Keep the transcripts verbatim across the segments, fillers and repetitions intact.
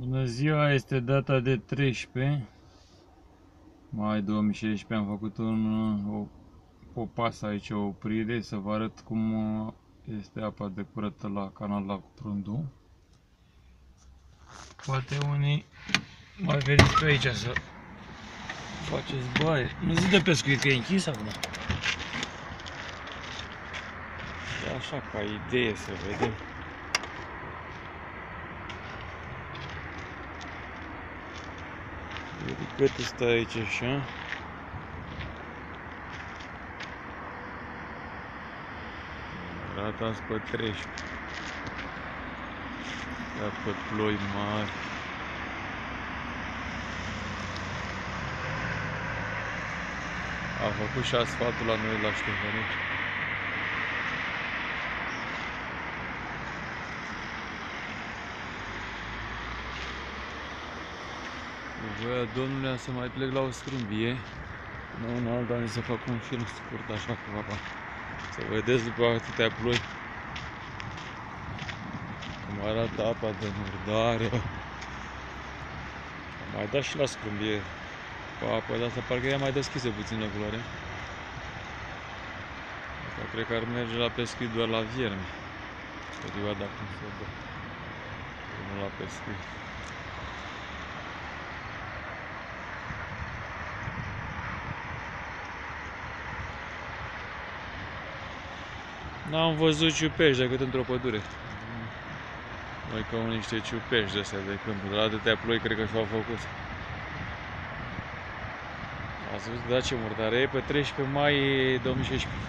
Bună ziua, este data de treisprezece mai două mii șaisprezece. Am făcut un, o popas aici, o oprire, să vă arăt cum este apa de curăță la canal la Prundu. Poate unii mai veniți pe aici să faceți baie. Nu zi de pescuit că e închis acum. E așa ca idee să vedem. Cât stă aici așa. Arată pe treisprezece. Ia pe ploi mari. A făcut și asfaltul la noi la Ștefănici. Voia Domnului să mai plec la o scrumbie. Nu în alta, ni să fac un film scurt așa cu apa. Să vedeți după atâtea ploi cum arată apa de murdare. Am mai dat și la scrumbie cu apă, dar asta parcă ea mai deschise puțin la culoare. Asta cred că ar merge la pescuit doar la viermi. Perioada cum se dă. Nu la pescuit. N-am văzut ciupești decât într-o pădure. Noi ca niște ciupești de astea de câmp. De la atâtea ploi cred că și-au făcut. Ați văzut, da, ce murdare e pe treisprezece mai două mii șaisprezece.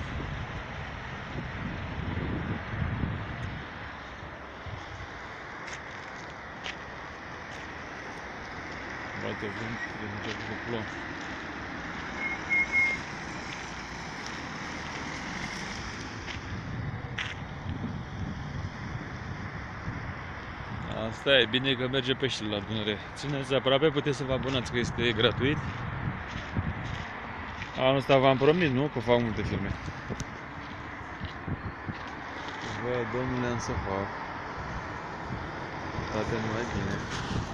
Bate vânt de început să plouă. Asta e, bine că merge peștele la Dunăre. Țineți aproape, puteți să vă abonați că este gratuit. Anul ăsta v-am promis, nu? Că fac multe filme. Bă, domnule, am să fac. Toate numai bine.